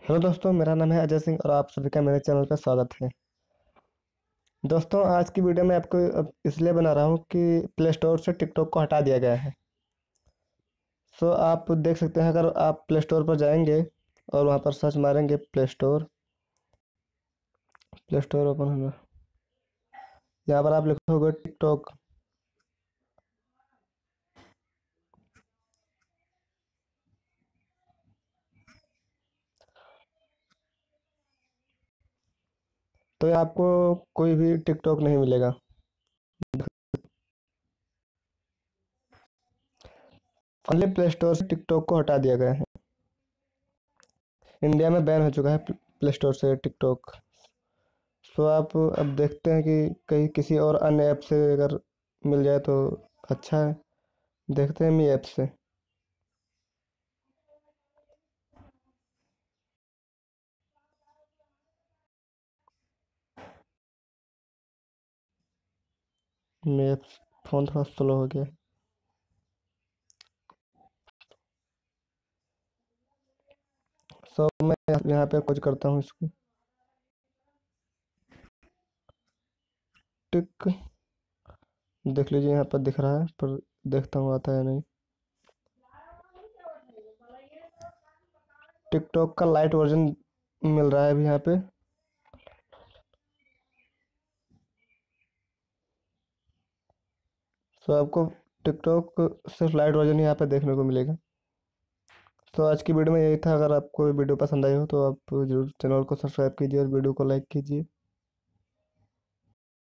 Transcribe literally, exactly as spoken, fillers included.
Hello दोस्तों, मेरा नाम है अजय सिंह और आप सभी का मेरे चैनल पर स्वागत है। दोस्तों, आज की वीडियो मैं आपको अब इसलिए बना रहा हूँ कि प्ले स्टोर से टिकटॉक को हटा दिया गया है। सो आप देख सकते हैं, अगर आप प्ले स्टोर पर जाएंगे और वहाँ पर सर्च मारेंगे play store play store open होगा। यहाँ पर आप लिखोगे टिकटॉक। तो यहाँ आपको कोई भी टिकटॉक नहीं मिलेगा। फाइनली प्ले स्टोर से टिकटॉक को हटा दिया गया है। इंडिया में बैन हो चुका है प्ले स्टोर से टिकटॉक। सो आप अब देखते हैं कि कहीं किसी और अन्य ऐप से अगर मिल जाए तो अच्छा है। देखते हैं मी ऐप से। मी ऐप फ़ोन थोड़ा स्लो हो गया है। सो मैं यहाँ पे कुछ करता हूँ इसको। टिक देख लीजिए, यहाँ पर दिख रहा है, पर देखता हूँ आता है नहीं। टिकटॉक का लाइट वर्जन मिल रहा है अभी यहाँ पे। सो आपको टिकटॉक सिर्फ लाइट वर्जन यहाँ पे देखने को मिलेगा। तो आज की वीडियो में यही था। अगर आपको वीडियो पसंद आई हो तो आप जरूर चैनल को सब्सक्राइब कीजिए और वीडियो को लाइक कीजिए।